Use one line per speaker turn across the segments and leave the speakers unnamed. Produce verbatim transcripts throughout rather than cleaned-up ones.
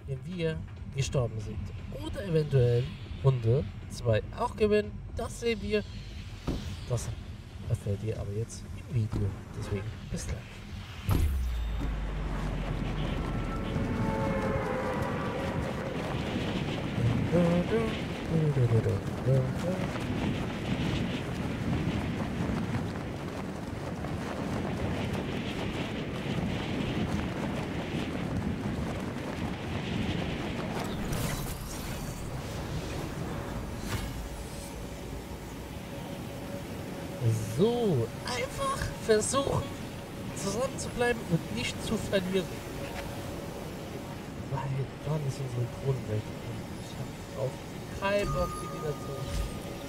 wenn wir gestorben sind. Oder eventuell Runde zwei auch gewinnen. Das sehen wir. Das erfährt ihr aber jetzt im Video. Deswegen bis gleich. So, einfach versuchen, zusammen zu bleiben und nicht zu verlieren. Weil dann ist unsere Kronen weg. Und ich habe auf keinen Bock, die wieder zu.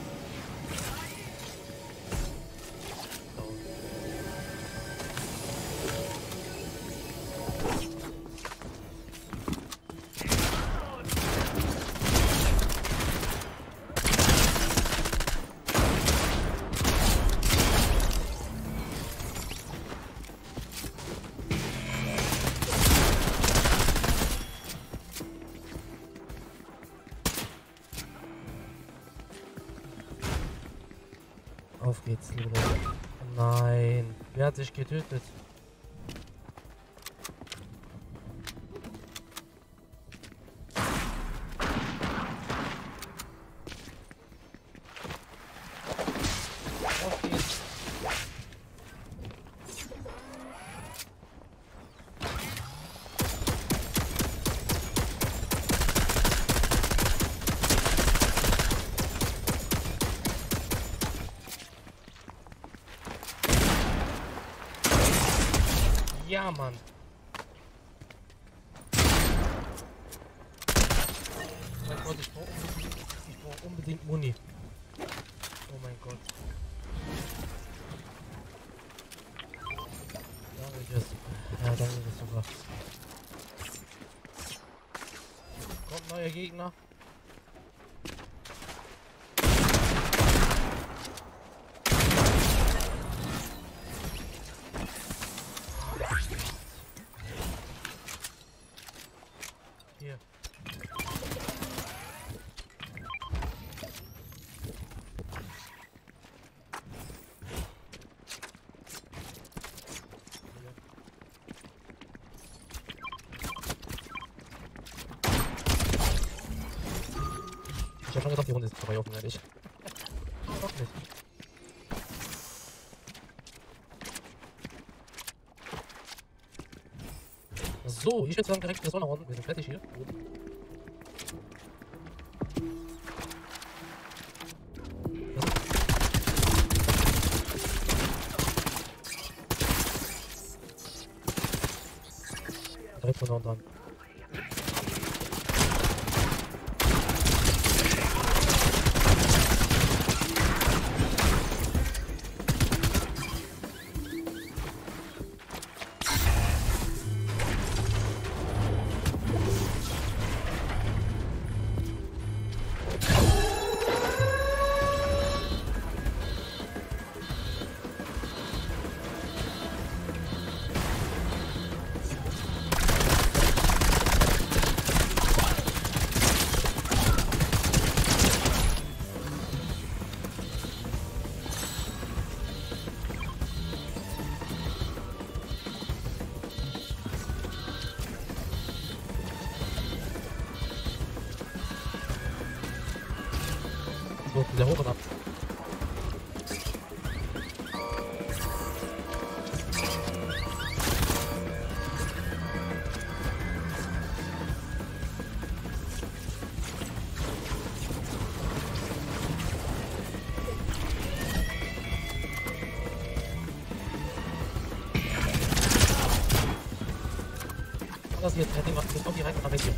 Auf geht's, liebe Leute. Nein, wer hat sich getötet? Auf geht's. Ja, Mann. Mein Gott, ich brauche unbedingt, ich brauch unbedingt Muni. Oh mein Gott. Danke, das. Ja, danke, das super. Kommt neuer Gegner. Hier. Ich hab schon gedacht, die Runde ist vorbei, offensichtlich. Doch nicht. So, ich würde sagen, direkt das Runde. Wir sind fertig hier. Direkt von da und dran. So, wieder hoch und ab. Das jetzt, der Ding macht jetzt auf die rein und weg hier.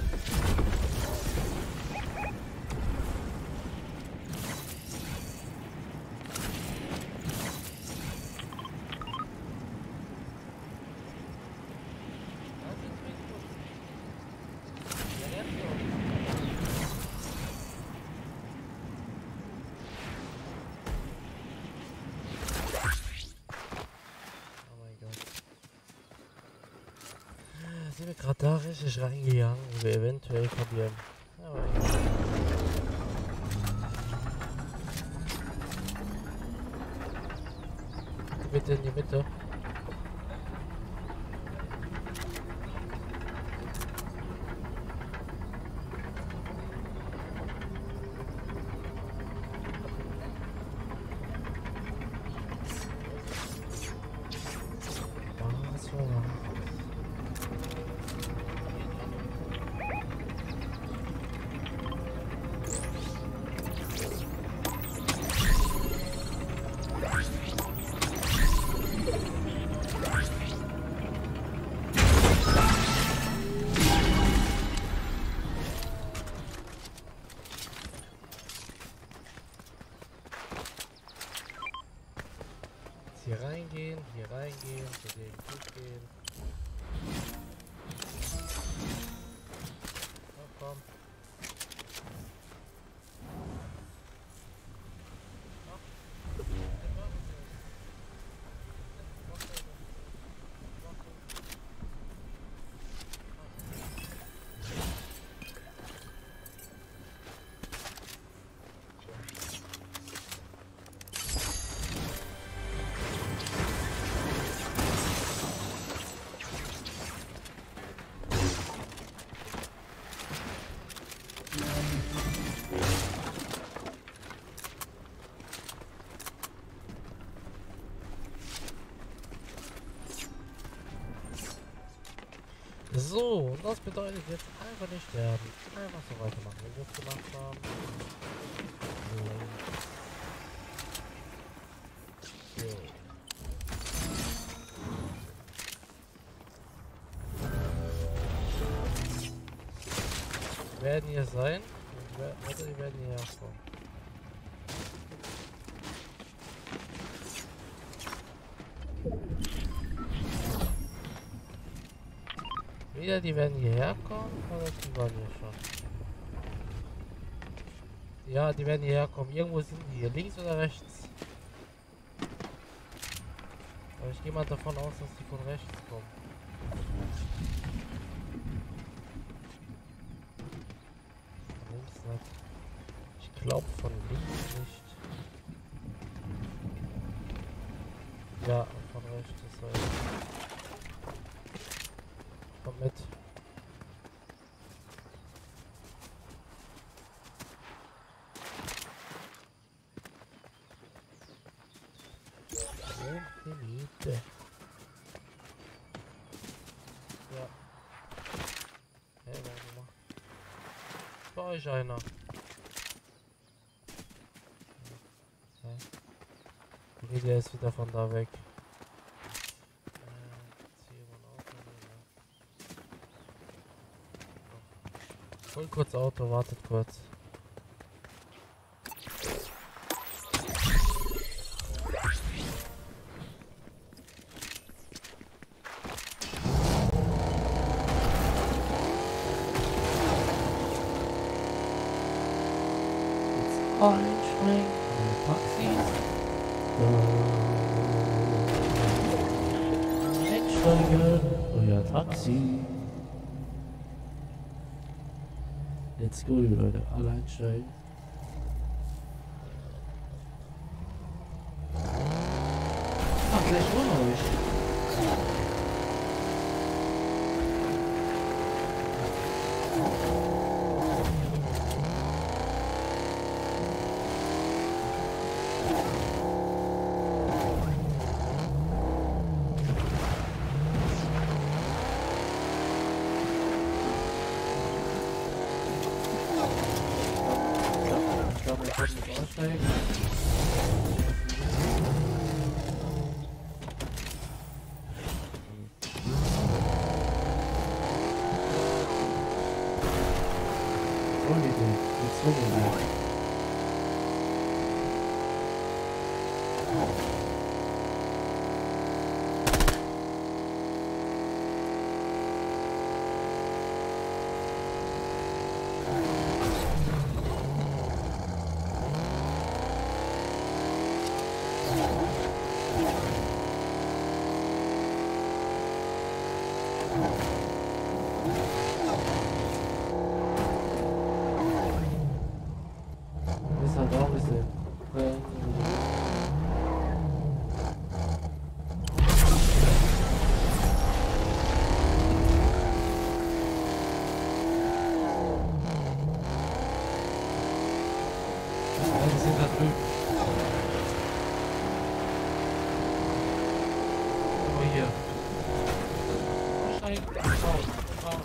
sind wir gerade da richtig reingegangen, wo wir eventuell verlieren. Aber egal. Bitte in die Mitte. Hier reingehen, hier reingehen, zu dem Tisch gehen. Na komm. So, und das bedeutet jetzt einfach nicht sterben. Einfach so weitermachen, wie wir es gemacht haben. So. Die werden hier sein. Oder die werden hier herkommen. Wieder, die werden hierher kommen, oder die waren hier schon? Ja, die werden hierher kommen. Irgendwo sind die hier, links oder rechts? Aber ich gehe mal davon aus, dass die von rechts kommen. Von links nicht. Ich glaube von links nicht. Ja, von rechts ist er. Komm mit. Elite. Ja. Hey, warte mal. Bei euch einer. Okay. Okay, der ist wieder von da weg. Hol kurz Auto, wartet kurz. Einsteigen, Taxis. Einsteigen, euer Taxi. Let's go, Leute, alle einsteigen. Ach, gleich ohne euch. Aussteigen. So, Idee. Jetzt so gut. die sind da drüben. Oh, hier. Wahrscheinlich. Raus, raus.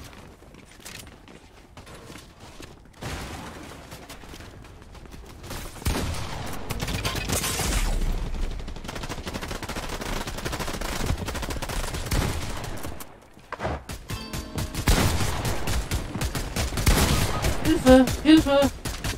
Hilfe! Hilfe!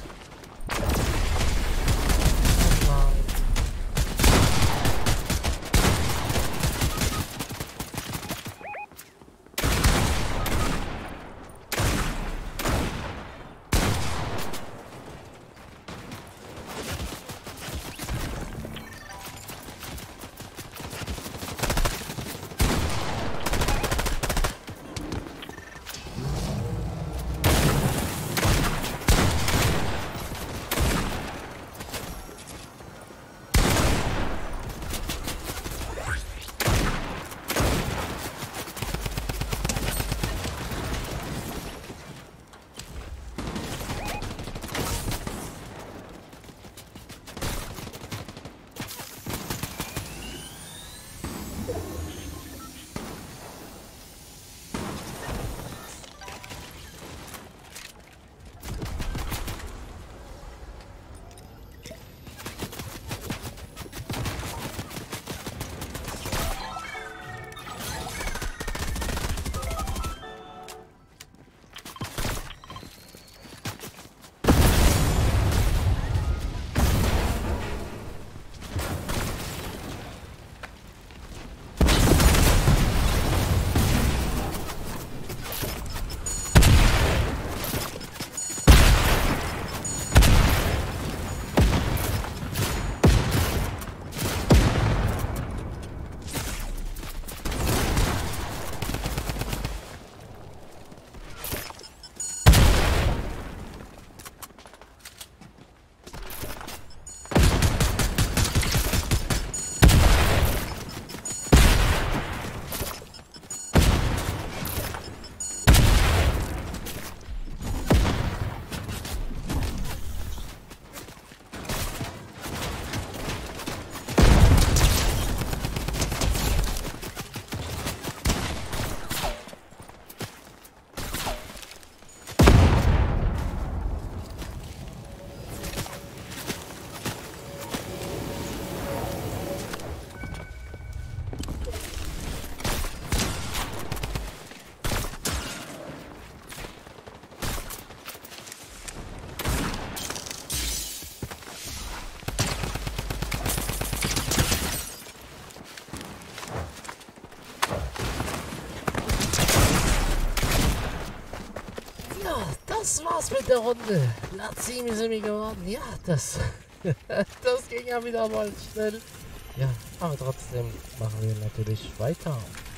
Das war's mit der Runde. Lazimi sind wir geworden. Ja, das, das ging ja wieder mal schnell. Ja, aber trotzdem machen wir natürlich weiter.